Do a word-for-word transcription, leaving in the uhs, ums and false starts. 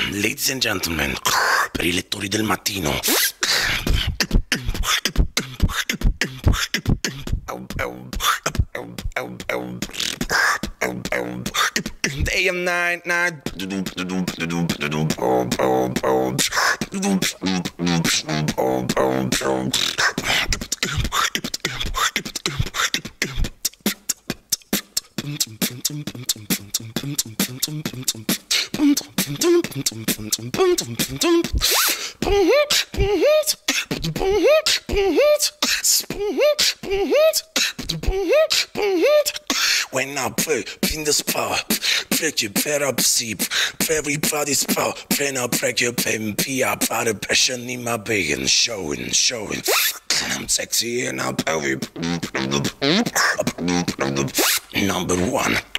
Ladies and gentlemen, per i lettori del mattino. Day and night, night. When I play in the spot, break your better sleep. Everybody's spot, when I break your pain, be a part of passion in my being, showing, showing. And I'm sexy and I'm very number one.